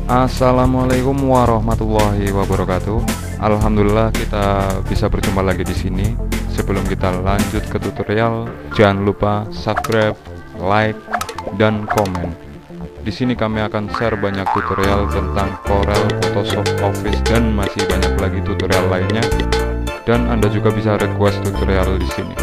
Assalamualaikum warahmatullahi wabarakatuh. Alhamdulillah kita bisa berjumpa lagi di sini. Sebelum kita lanjut ke tutorial, jangan lupa subscribe, like, dan komen. Di sini kami akan share banyak tutorial tentang Corel, Photoshop, Office, dan masih banyak lagi tutorial lainnya. Dan Anda juga bisa request tutorial di sini.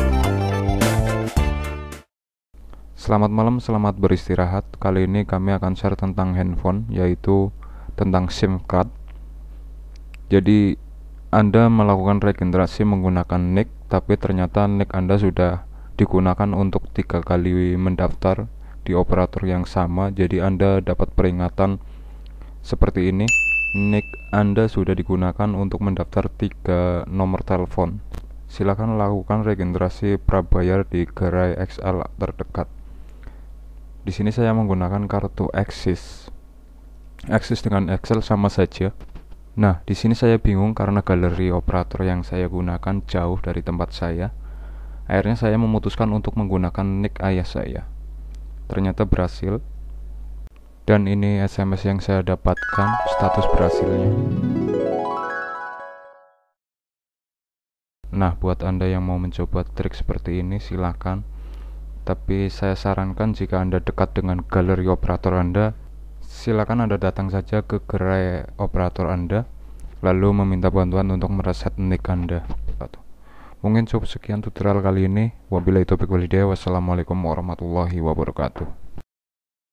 Selamat malam, selamat beristirahat. Kali ini kami akan share tentang handphone, yaitu tentang SIM card. Jadi Anda melakukan registrasi menggunakan NIK, tapi ternyata NIK Anda sudah digunakan untuk 3 kali mendaftar di operator yang sama. Jadi Anda dapat peringatan seperti ini: NIK Anda sudah digunakan untuk mendaftar 3 nomor telepon. Silakan lakukan registrasi prabayar di gerai XL terdekat. Di sini saya menggunakan kartu Axis. Axis dengan Excel sama saja. Nah, di sini saya bingung karena galeri operator yang saya gunakan jauh dari tempat saya. Akhirnya saya memutuskan untuk menggunakan NIK ayah saya. Ternyata berhasil. Dan ini SMS yang saya dapatkan, status berhasilnya. Nah, buat Anda yang mau mencoba trik seperti ini, silakan. Tapi saya sarankan jika Anda dekat dengan galeri operator Anda, silakan Anda datang saja ke gerai operator Anda, lalu meminta bantuan untuk mereset NIK Anda. Mungkin cukup sekian tutorial kali ini. Wabillahi taufiq walhidayah. Wassalamualaikum warahmatullahi wabarakatuh.